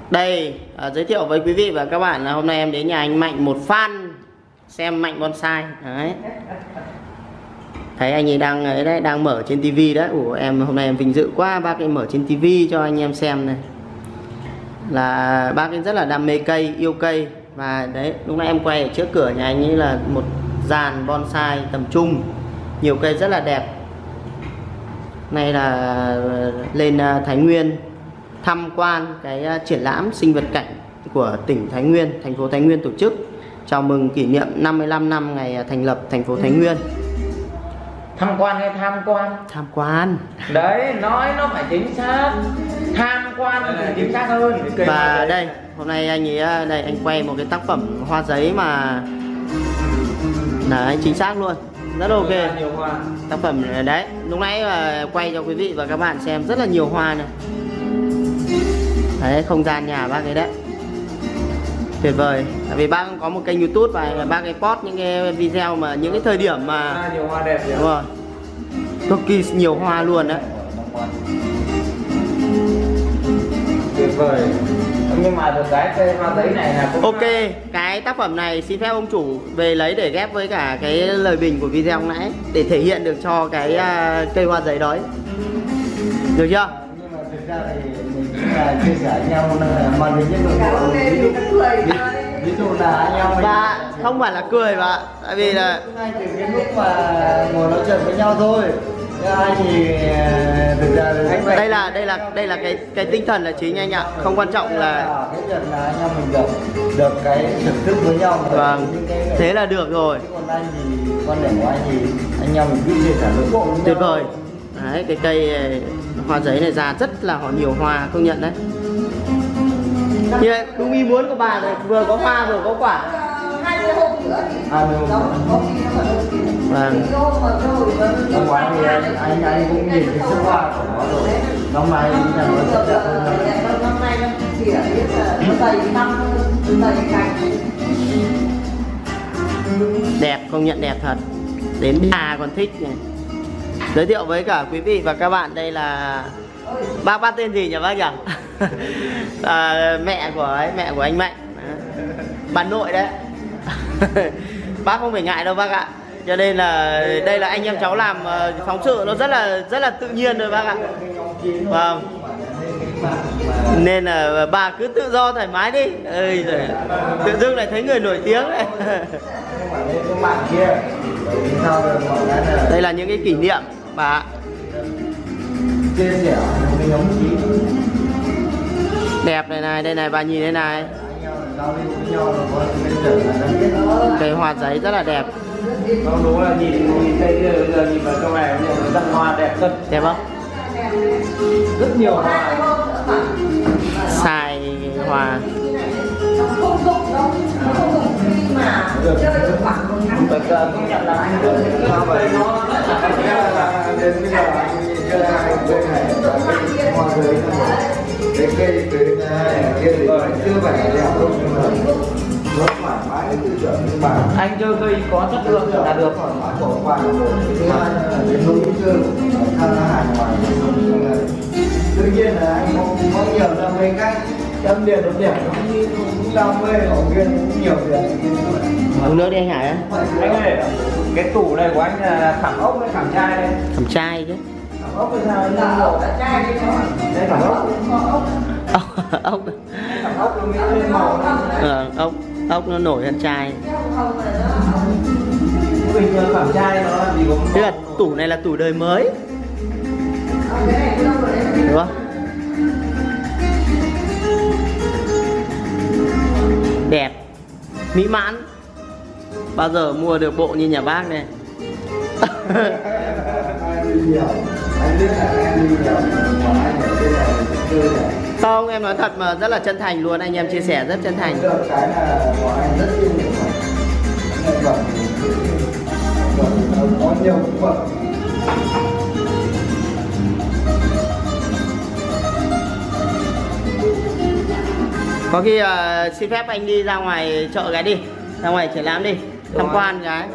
Đây, giới thiệu với quý vị và các bạn là hôm nay em đến nhà anh Mạnh, một fan xem Mạnh bonsai. Đấy. Thấy anh ấy đang mở trên tivi đấy. Em hôm nay em vinh dự quá, bác ấy mở trên tivi cho anh em xem này. Là bác ấy rất là đam mê cây, yêu cây. Và đấy, lúc nãy em quay ở trước cửa nhà anh ấy là một dàn bonsai tầm trung, nhiều cây rất là đẹp. Nay là lên Thái Nguyên tham quan cái triển lãm sinh vật cảnh của tỉnh Thái Nguyên, thành phố Thái Nguyên tổ chức chào mừng kỷ niệm 55 năm ngày thành lập thành phố Thái Nguyên. Tham quan hay tham quan? Tham quan. Đấy, nói nó phải chính xác. Tham quan thì chính xác hơn. Và đây, hôm nay anh ấy đây anh quay một cái tác phẩm hoa giấy mà đấy, chính xác luôn. Rất ok. Nhiều hoa. Tác phẩm đấy, lúc nãy quay cho quý vị và các bạn xem rất là nhiều hoa này. Đấy, không gian nhà bác ấy đấy. Tuyệt vời. Tại vì bác có một kênh YouTube và bác ấy post những cái video mà những cái thời điểm mà nhiều hoa đẹp. Đúng rồi. Cực kỳ nhiều hoa luôn đấy. Tuyệt vời. Nhưng mà được cái cây hoa giấy này là cũng ok, cái tác phẩm này xin phép ông chủ về lấy để ghép với cả cái lời bình của video hôm nãy để thể hiện được cho cái cây hoa giấy đó. Được chưa? Nhưng mà thực ra thì mình cũng là chia sẻ nhau mà mình những người ví dụ là anh em và không phải là cười mà tại vì là ngay từ cái lúc mà ngồi nói chuyện với nhau thôi. Ai thì thực ra đây là cái tinh thần là chính anh ạ. Không quan trọng là cái việc là anh em mình được cái thưởng thức với nhau. Vâng, thế là được rồi. Còn anh thì quan điểm của anh thì anh em mình cứ chia sẻ với bộ. Tuyệt vời. Đấy, cái cây hoa giấy này ra rất là nhiều hoa, công nhận đấy. Như đúng ý muốn của bà này, vừa có hoa vừa có quả. 20 hôm nữa thì có khi nó còn hơn. Vâng. Năm ngoái thì anh cũng nhìn cái sức hoa của nó rồi. Năm nay là nó rất đẹp hơn. Năm nay nó chỉ ở biết là nó đầy năm hơn, đầy cành. Đẹp, công nhận đẹp thật. Đến bà còn thích này. Giới thiệu với cả quý vị và các bạn, đây là bác tên gì nhỉ bác nhỉ? Mẹ của anh Mạnh. Bà nội đấy. Bác không phải ngại đâu bác ạ. Cho nên là đây là anh em cháu làm phóng sự nó rất là tự nhiên thôi bác ạ. Vâng. Nên là bà cứ tự do thoải mái đi. Ơi giời, tự dưng lại thấy người nổi tiếng này. Đây là những cái kỷ niệm bà. Đẹp này, đây này bà nhìn đây này. Cây hoa giấy rất là đẹp. Đúng là nhìn đây giờ nhìn vào trong này răng hoa đẹp thật. Đẹp không? Rất nhiều hoa. Xài hoa. Không dụng đâu, không dụng khi mà chơi được khoảng 1 năm. Công nhận là anh được sao vậy? Nó đến bây giờ anh chơi hai cây này hoa giấy cái cây kia thì chưa phải đẹp đâu, nhưng mà nó thoải mái tư tưởng như bà. Anh chơi cây có chất lượng là được thoải mái của bà. Thứ hai là cái núi chơi hài hòa. Tuy nhiên là anh không có nhiều đam mê khác. Đam mê nó đẹp, cũng đam mê ở kia cũng nhiều tiền. Uống nước đi anh Hải. Anh ơi, cái tủ này của anh là khảm ốc hay khảm chai đây? Khảm chai chứ. Khảm ốc hay sao? Ốc là chai đi nó. Đây khảm ốc. Ốc. Khảm ốc nó mới lên màu. Ốc nó nổi hơn chai. Bình thường khảm chai nó là gì cũng. Thế là tủ này là tủ đời mới. Đúng không? Đẹp, mỹ mãn. Bao giờ mua được bộ như nhà bác này. Không, em nói thật mà rất là chân thành luôn, anh em chia sẻ rất chân thành. Có khi xin phép anh đi ra ngoài chợ cái đi, ra ngoài triển lãm đi, tham quan cái.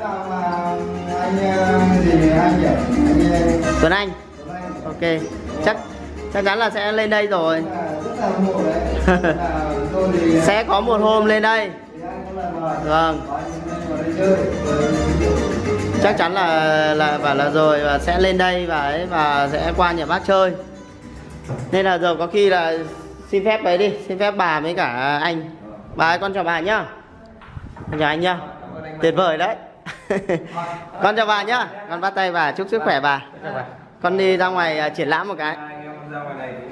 Tuấn Anh. Ok, chắc chắn là sẽ lên đây rồi. rất là ủng hộ đấy. Là tôi thì Sẽ có một hôm lên đây. thì anh có lời mời. Vâng. Có anh vào đây chơi. Chắc chắn là bảo là rồi và sẽ lên đây và ấy, và sẽ qua nhà bác chơi. Nên là giờ có khi là xin phép ấy đi, xin phép bà với cả anh. Bà ơi, con chào bà nhá. Con chào anh nhá. Tuyệt vời đấy. Con chào bà nhá. Con bắt tay bà, chúc sức khỏe bà. Con đi ra ngoài triển lãm một cái. Anh em ra ngoài này thì